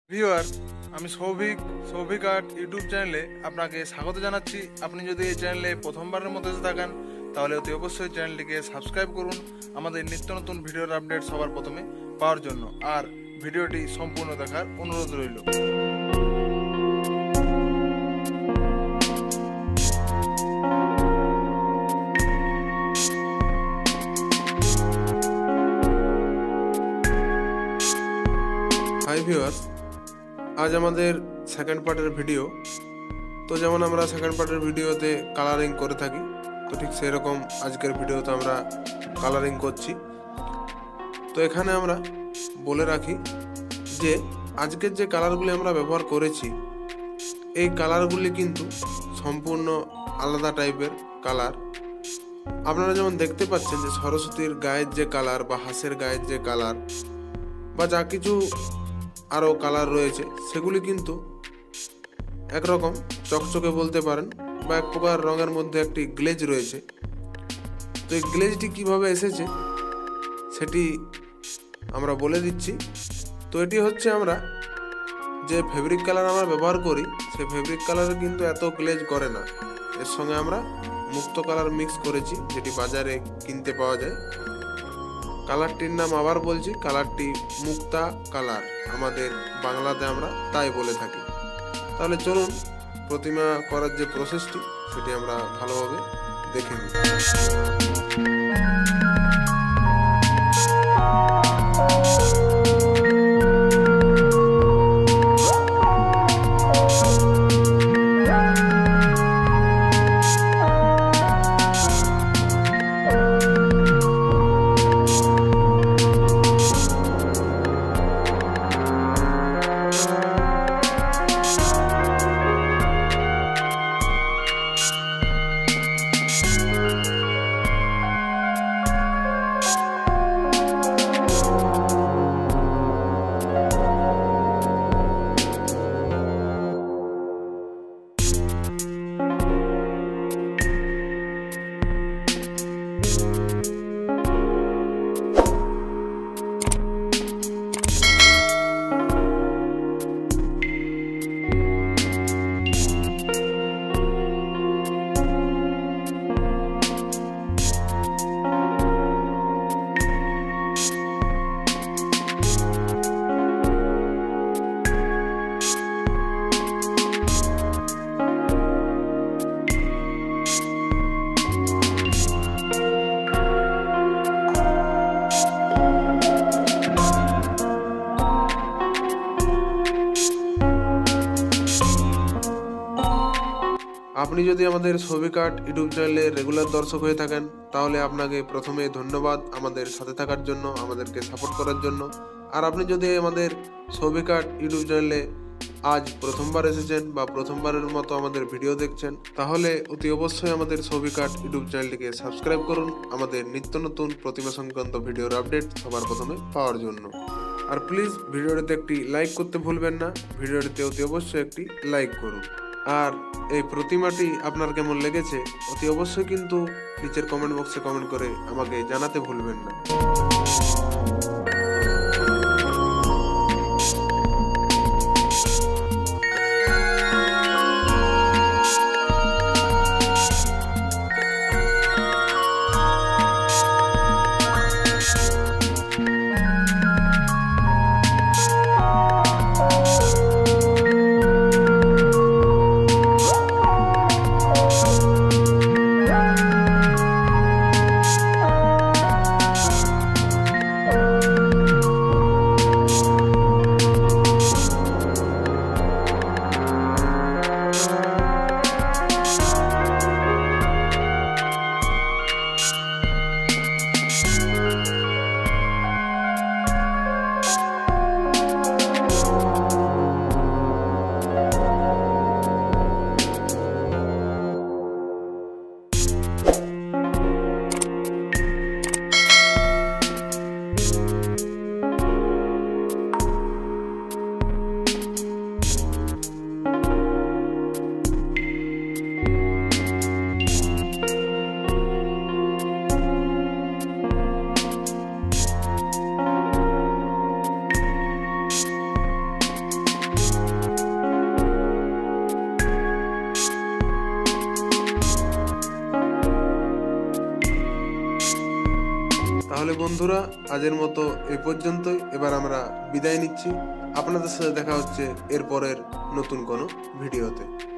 Viewer আমি Souvik art YouTube চ্যানেলে আপনাকে স্বাগত জানাচ্ছি। আপনি যদি এই চ্যানেলে প্রথমবারের মতো এসে থাকেন তাহলে অতি অবশ্যই চ্যানেলটিকে সাবস্ক্রাইব করুন আমাদের নিত্য নতুন ভিডিওর আপডেট সবার প্রথমে পাওয়ার জন্য, আর ভিডিওটি সম্পূর্ণ দেখার অনুরোধ রইল। হাই ভিউয়ার্স, আজ আমাদের সেকেন্ড পার্টের ভিডিও। তো যেমন আমরা সেকেন্ড পার্টের ভিডিওতে কালারিং করে থাকি, তো ঠিক সেরকম আজকের ভিডিওতে আমরা কালারিং করছি। তো এখানে আমরা বলে রাখি যে আজকের যে কালারগুলি আমরা ব্যবহার করেছি, এই কালারগুলি কিন্তু সম্পূর্ণ আলাদা টাইপের কালার। আপনারা যেমন দেখতে পাচ্ছেন যে সরস্বতীর গায়ের যে কালার বা হাঁসের গায়ের যে কালার বা যা কিছু আরও কালার রয়েছে, সেগুলি কিন্তু একরকম চকচকে বলতে পারেন বা এক প্রকার রঙের মধ্যে একটি গ্লেজ রয়েছে। তো এই গ্লেজটি কীভাবে এসেছে সেটি আমরা বলে দিচ্ছি। তো এটি হচ্ছে আমরা যে ফেব্রিক কালার আমরা ব্যবহার করি, সেই ফেব্রিক কালারে কিন্তু এত গ্লেজ করে না। এর সঙ্গে আমরা মুক্ত কালার মিক্স করেছি, যেটি বাজারে কিনতে পাওয়া যায়। কালারটির নাম আবার বলছি, কালারটি মুক্তা কালার, আমাদের বাংলাতে আমরা তাই বলে থাকি। তাহলে চলুন প্রতিমা করার যে প্রসেসটি সেটি আমরা ভালোভাবে দেখে নিই। আপনি যদি আমাদের সৌভিক আর্ট ইউটিউব চ্যানেলের রেগুলার দর্শক হয়ে থাকেন, তাহলে আপনাকে প্রথমে ধন্যবাদ আমাদের সাথে থাকার জন্য, আমাদেরকে সাপোর্ট করার জন্য। আর আপনি যদি আমাদের সৌভিক আর্ট ইউটিউব চ্যানেলে আজ প্রথমবার এসেছেন বা প্রথমবারের মতো আমাদের ভিডিও দেখছেন, তাহলে অতি অবশ্যই আমাদের সৌভিক আর্ট ইউটিউব চ্যানেলটিকে সাবস্ক্রাইব করুন আমাদের নিত্য নতুন প্রতিমা সংক্রান্ত ভিডিওর আপডেট সবার প্রথমে পাওয়ার জন্য। আর প্লিজ ভিডিওটিতে একটি লাইক করতে ভুলবেন না, ভিডিওটিতে অতি অবশ্যই একটি লাইক করুন। আর এই প্রতিমাটি আপনার কেমন লেগেছে অতি অবশ্যই কিন্তু নিচের কমেন্ট বক্সে কমেন্ট করে আমাকে জানাতে ভুলবেন না। তাহলে বন্ধুরা, আজের মতো এই পর্যন্তই। এবার আমরা বিদায় নিচ্ছি। আপনাদের সাথে দেখা হচ্ছে এরপরের নতুন কোনো ভিডিওতে।